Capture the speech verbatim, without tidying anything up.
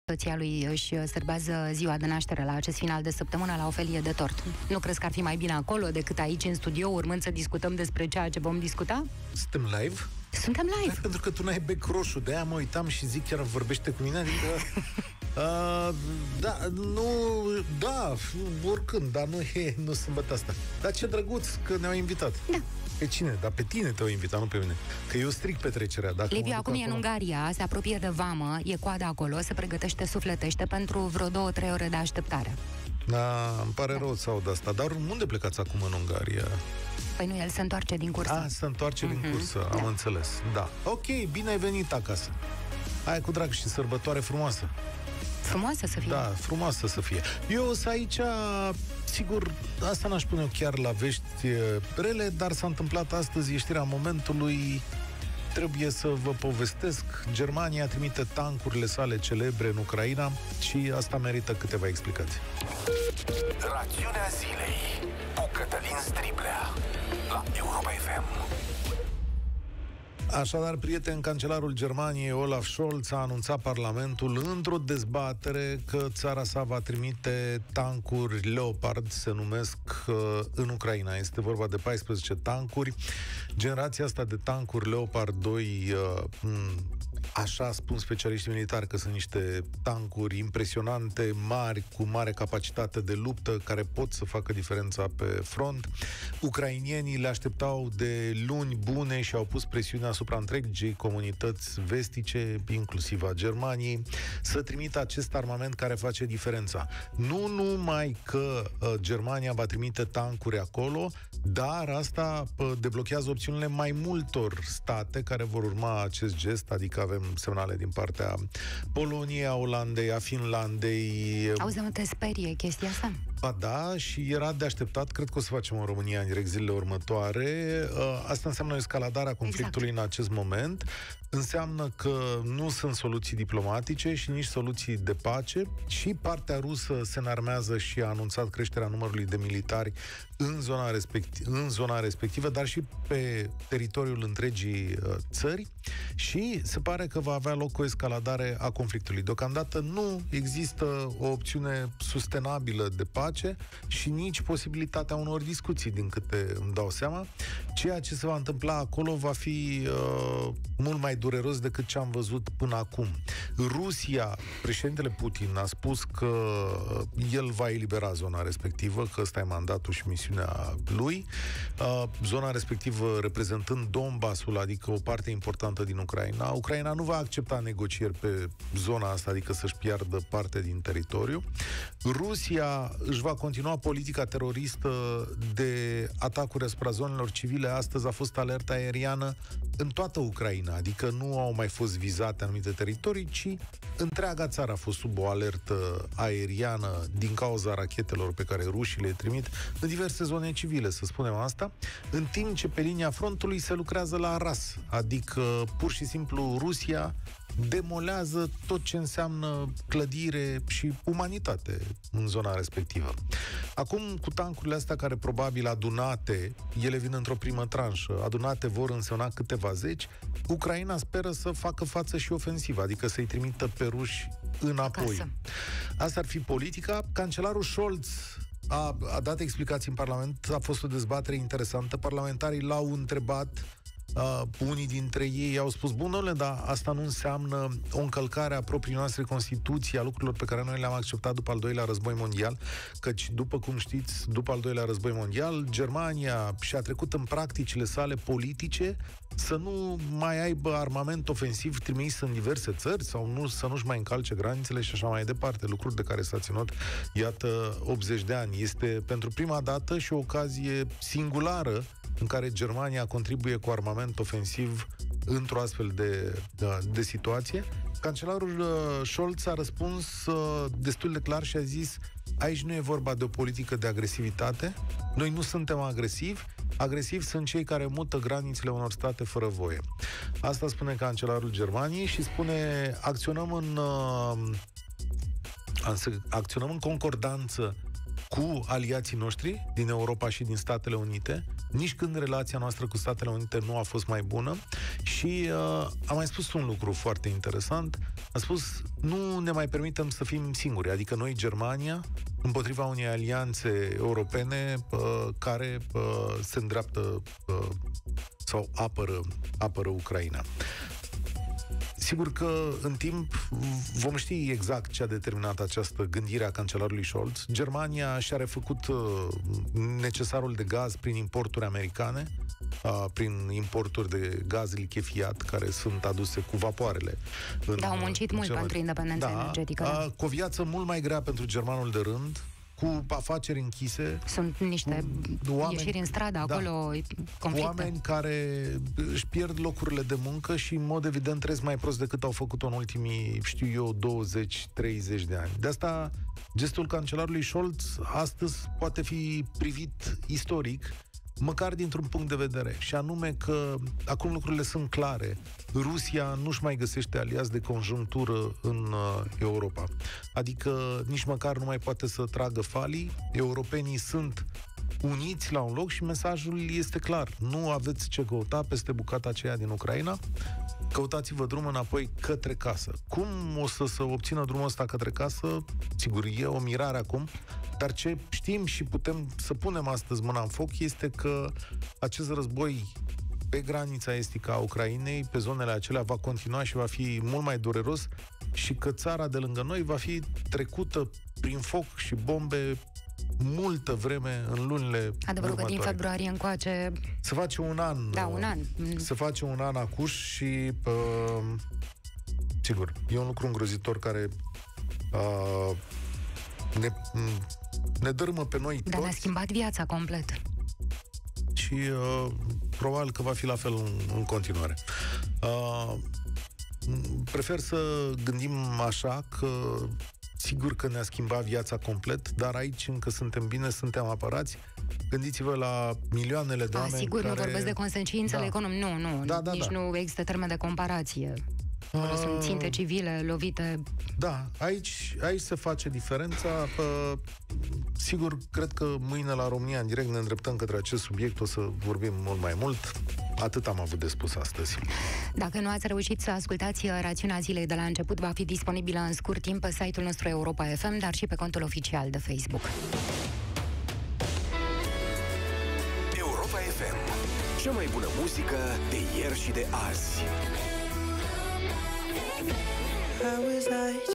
soția lui își sărbează ziua de naștere la acest final de săptămână la o felie de tort. Nu crezi că ar fi mai bine acolo decât aici în studio, urmând să discutăm despre ceea ce vom discuta? Suntem live? Suntem live. Da, pentru că tu n-ai bec roșu, de-aia mă uitam și zic, chiar vorbește cu mine, adică... Uh, da, nu, da, oricând, dar nu e, nu sâmbătă asta. Dar ce drăguț că ne-au invitat. Da. Pe cine? Dar pe tine te-au invitat, nu pe mine. Că eu stric petrecerea. Dacă Liviu acum e în Ungaria, se apropie de vamă, e coada acolo, se pregătește, sufletește pentru vreo două, trei ore de așteptare. Da, îmi pare da. rău să aud asta. Dar unde plecați acum în Ungaria? Păi nu, el se întoarce din cursă. Ah, se întoarce mm-hmm. din cursă, am da. înțeles. Da. Ok, bine ai venit acasă. Hai cu drag și sărbătoare frumoasă. Frumoasă să fie. Da, frumoasă să fie. Eu sunt aici, sigur, asta n-aș pune eu chiar la vești rele, dar s-a întâmplat astăzi, e știrea momentului, trebuie să vă povestesc. Germania trimite tancurile sale celebre în Ucraina și asta merită câteva explicații. Rațiunea zilei cu Cătălin Striblea la Europa F M. Așadar, prieten, cancelarul Germaniei Olaf Scholz a anunțat Parlamentul într-o dezbatere că țara sa va trimite tancuri Leopard, se numesc, în Ucraina. Este vorba de paisprezece tancuri. Generația asta de tancuri Leopard doi, așa spun specialiștii militari că sunt niște tancuri impresionante, mari, cu mare capacitate de luptă, care pot să facă diferența pe front. Ucrainienii le așteptau de luni bune și au pus presiune asupra întregii comunități vestice, inclusiv a Germaniei, să trimită acest armament care face diferența. Nu numai că uh, Germania va trimite tancuri acolo, dar asta uh, deblochează opțiunile mai multor state care vor urma acest gest, adică avem semnale din partea Poloniei, a Olandei, a Finlandei. Auzi, mă, te sperie chestia asta? Ba da, și era de așteptat, cred că o să facem în România în direct zilele următoare. Uh, asta înseamnă escaladarea conflictului exact. În acest moment. Înseamnă că nu sunt soluții diplomatice și nici soluții de pace și partea rusă se înarmează și a anunțat creșterea numărului de militari în zona, respecti- în zona respectivă, dar și pe teritoriul întregii uh, țări și se pare că va avea loc o escaladare a conflictului. Deocamdată nu există o opțiune sustenabilă de pace și nici posibilitatea unor discuții, din câte îmi dau seama. Ceea ce se va întâmpla acolo va fi uh, mult mai dureros decât ce am văzut până acum. Rusia, președintele Putin a spus că el va elibera zona respectivă, că ăsta e mandatul și misiunea lui. Uh, zona respectivă reprezentând Donbassul, adică o parte importantă din Ucraina. Ucraina nu va accepta negocieri pe zona asta, adică să-și piardă parte din teritoriu. Rusia își va continua politica teroristă de atacuri asupra zonelor civile. Astăzi a fost alertă aeriană în toată Ucraina, adică nu au mai fost vizate anumite teritorii, ci întreaga țară a fost sub o alertă aeriană din cauza rachetelor pe care rușii le trimit în diverse zone civile, să spunem asta, în timp ce pe linia frontului se lucrează la ras, adică pur și simplu Rusia demolează tot ce înseamnă clădire și umanitate în zona respectivă. Acum, cu tancurile astea care probabil adunate, ele vin într-o primă tranșă, adunate vor însemna câteva zeci, Ucraina speră să facă față și ofensivă, adică să-i trimită pe ruși înapoi. Acasă. Asta ar fi politica. Cancelarul Scholz a, a dat explicații în Parlament, a fost o dezbatere interesantă, parlamentarii l-au întrebat. Uh, unii dintre ei au spus, bun, domnule, dar asta nu înseamnă o încălcare a proprii noastre Constituții, a lucrurilor pe care noi le-am acceptat după al doilea război mondial, căci, după cum știți, după al doilea război mondial, Germania și-a trecut în practicile sale politice să nu mai aibă armament ofensiv trimis în diverse țări sau nu, să nu-și mai încalce granițele și așa mai departe, lucruri de care s-a ținut, iată, optzeci de ani. Este pentru prima dată și o ocazie singulară în care Germania contribuie cu armament ofensiv într-o astfel de, de, de situație. Cancelarul uh, Scholz a răspuns uh, destul de clar și a zis, aici nu e vorba de o politică de agresivitate, noi nu suntem agresivi, agresivi sunt cei care mută granițele unor state fără voie. Asta spune cancelarul Germaniei și spune, acționăm în, uh, acționăm în concordanță cu aliații noștri din Europa și din Statele Unite, nici când relația noastră cu Statele Unite nu a fost mai bună și uh, am mai spus un lucru foarte interesant. A spus, nu ne mai permitem să fim singuri, adică noi, Germania, împotriva unei alianțe europene uh, care uh, se îndreaptă uh, sau apără, apără Ucraina. Sigur că în timp vom ști exact ce a determinat această gândire a cancelarului Scholz. Germania și-a refăcut uh, necesarul de gaz prin importuri americane, uh, prin importuri de gaz lichefiat care sunt aduse cu vapoarele. Da, au muncit mult pentru independența da, energetică. Uh, cu o viață mult mai grea pentru germanul de rând, cu afaceri închise. Sunt niște oameni, ieșiri în stradă, acolo, da, conflicte. Oameni care își pierd locurile de muncă și, în mod evident, trăiesc mai prost decât au făcut-o în ultimii, știu eu, douăzeci treizeci de ani. De asta, gestul cancelarului Scholz astăzi poate fi privit istoric, măcar dintr-un punct de vedere, și anume că acum lucrurile sunt clare. Rusia nu-și mai găsește aliați de conjunctură în uh, Europa. Adică nici măcar nu mai poate să tragă falii. Europenii sunt uniți la un loc și mesajul este clar. Nu aveți ce căuta peste bucata aceea din Ucraina. Căutați-vă drum înapoi către casă. Cum o să se obțină drumul ăsta către casă? Sigur, e o mirare acum, dar ce știm și putem să punem astăzi mâna în foc este că acest război pe granița estică a Ucrainei, pe zonele acelea, va continua și va fi mult mai dureros și că țara de lângă noi va fi trecută prin foc și bombe multă vreme în lunile Adevărul că următoare. din februarie încoace Se face un an. Da, un an. Se face un an acuș și uh, sigur, e un lucru îngrozitor care uh, ne, ne dărâmă pe noi toți. Dar ne-a schimbat viața complet. Și uh, probabil că va fi la fel în, în continuare. Uh, prefer să gândim așa că sigur că ne-a schimbat viața complet, dar aici încă suntem bine, suntem apărați. Gândiți-vă la milioanele de A, oameni sigur, care... nu vorbesc de consecințele da. economice. Nu, nu, da, da, nici da. nu există termen de comparație. Uh, Sunt ținte civile lovite. Da, aici, aici se face diferența. Pă, sigur, cred că mâine la România în direct ne îndreptăm către acest subiect, o să vorbim mult mai mult. Atât am avut de spus astăzi. Dacă nu ați reușit să ascultați rațiunea zilei de la început, va fi disponibilă în scurt timp pe site-ul nostru Europa F M, dar și pe contul oficial de Facebook. Europa F M. Cea mai bună muzică de ieri și de azi. How was I